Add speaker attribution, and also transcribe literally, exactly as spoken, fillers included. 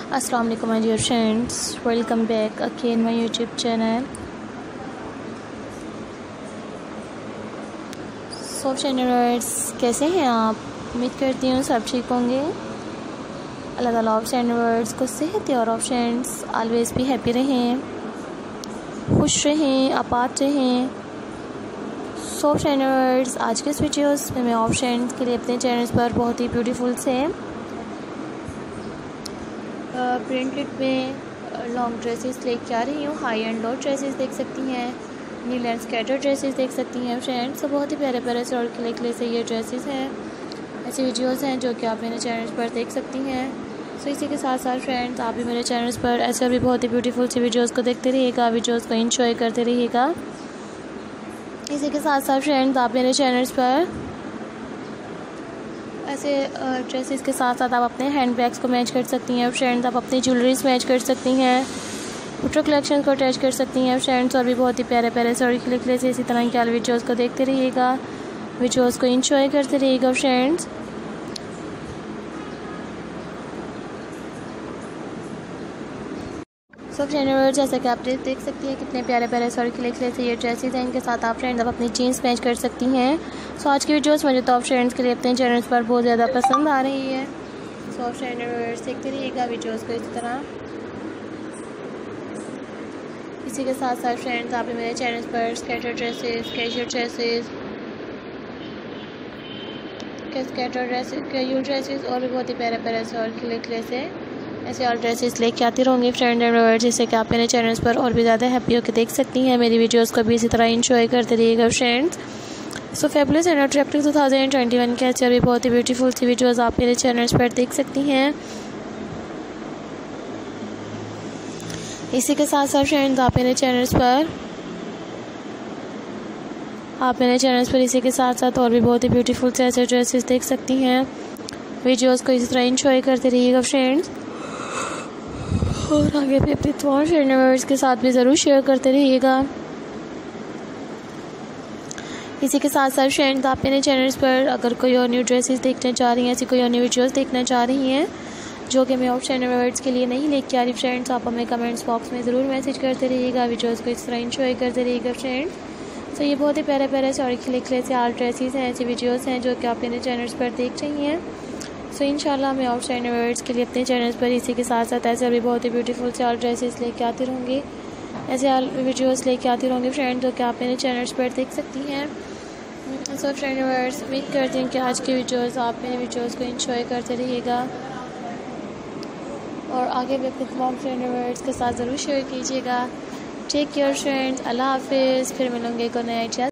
Speaker 1: अस्सलाम वालेकुम my dear friends, welcome back again my YouTube channel. So friends, कैसे हैं आप? उम्मीद करती हूँ सब ठीक होंगे। अल्लाह ताला ऑफ फ्रेंड्स को सेहत और ऑफ फ्रेंड्स ऑलवेज भी हैप्पी रहें, खुश रहें, आबाद रहें। सो फ्रेंड्स, आज के इस वीडियोस में मैं ऑफ फ्रेंड्स के लिए अपने चैनल पर बहुत ही ब्यूटीफुल से प्रिंटेड में लॉन्ग ड्रेसेस लेके आ रही हूँ। हाई एंड लो ड्रेसेस देख सकती हैं, नील एंड स्कैटर ड्रेसेस देख सकती हैं फ्रेंड्स। तो बहुत ही प्यारे प्यारे से और खिले खिले से ये ड्रेसेस हैं, ऐसी वीडियोस हैं जो कि आप मेरे चैनल पर देख सकती हैं। सो इसी के साथ साथ फ्रेंड्स, आप भी मेरे चैनल पर ऐसे और भी बहुत ही ब्यूटीफुल सी वीडियोज़ को देखते रहिएगा, वीडियोज़ को इंजॉय करते रहिएगा। इसी के साथ साथ फ्रेंड्स, आप मेरे चैनल्स पर ऐसे ड्रेसेस के साथ साथ आप अपने हैंड बैग्स को मैच कर सकती हैं फ्रेंड्स। आप अपनी ज्वेलरीज मैच कर सकती हैं, फोटो कलेक्शन को अटैच कर सकती हैं फ्रेंड्स। और भी बहुत ही प्यारे प्यारे से और खिले खिले से इसी तरह के वीडियोज़ को देखते रहिएगा, वीडियोज़ को इंजॉय करते रहिएगा फ्रेंड्स। सो फ्रेंड्स, जैसा कि आप देख सकती हैं कितने प्यारे प्यारे और खिले खिले से ये ड्रेसेस हैं। इनके साथ आप फ्रेंड्स आप अपनी जीन्स मैच कर सकती हैं। सो आज की वीडियोस मुझे तो आप फ्रेंड्स के लिए अपने चैनल पर बहुत ज़्यादा पसंद आ रही है। सो फ्रेंड्स, देखते रहिएगा वीडियोस को इस तरह। इसी के साथ साथ फ्रेंड्स, आप भी मेरे चैनल पर scatter dresses, casual dresses, scatter dresses, casual dresses और भी बहुत ही प्यारे प्यारे से और खिले खिले से ऐसे और ड्रेसेस लेके आती रहूँगी फ्रेंड एंड व्यूअर्स, जिससे कि आप मेरे चैनल्स पर और भी ज़्यादा हैप्पी होकर देख सकती हैं। मेरी वीडियोस को भी इसी तरह इंजॉय करते रहिएगा friends. So fabulous and attractive two thousand twenty one के ऐसे और भी बहुत ही ब्यूटीफुल सी वीडियोस आप मेरे चैनल्स पर देख सकती हैं। इसी के साथ साथ फ्रेंड्स, आप मेरे चैनल्स पर आप मेरे चैनल्स पर इसी के साथ साथ और भी बहुत ही ब्यूटीफुल से ऐसे ड्रेसेस देख सकती हैं। वीडियोज़ को इसी तरह इंजॉय करते रहिएगा फ्रेंड्स, और आगे भी अपने तमाम फ्रेंड मेंबर्स के साथ भी ज़रूर शेयर करते रहिएगा। इसी के साथ साथ फ्रेंड्स, आप मेरे चैनल्स पर अगर कोई और न्यू ड्रेसेस देखना चाह रही हैं, ऐसी कोई और न्यू वीडियोस देखना चाह रही हैं जो कि मैं ऑफ फ्रेंड मेंबर्स के लिए नहीं लेके आ रही फ्रेंड्स, आप हमें कमेंट्स बॉक्स में ज़रूर मैसेज करते रहिएगा, वीडियोज़ को इस तरह इंजॉय करते रहिएगा फ्रेंड्स। तो ये बहुत ही प्यारे प्यारे से और खिले खिले से आल ड्रेसेस हैं, ऐसी वीडियोज़ हैं जो कि आप मेरे चैनल्स पर देख रही हैं। सो so, इंशाल्लाह मैं ऑफ साइड वर्ड्स के लिए अपने चैनल्स पर इसी के साथ साथ ऐसे भी बहुत ही ब्यूटीफुल से ऑल ड्रेसेस लेके आती रहूँगी, ऐसे ऑल वीडियोस लेके आती रहूँगी फ्रेंड, जो कि आप मेरे चैनल्स पर देख सकती हैं। सो फ्रेंड वर्ड्स, उम्मीद करती हूँ कि आज की वीडियोस आप मेरे वीडियोस को इंजॉय करते रहिएगा, और आगे भी अपने तमाम फ्रेंड वर्ड्स के साथ ज़रूर शेयर कीजिएगा। टेक केयर फ्रेंड्स, अल्लाह हाफिज़। फिर मिलूँगी को नया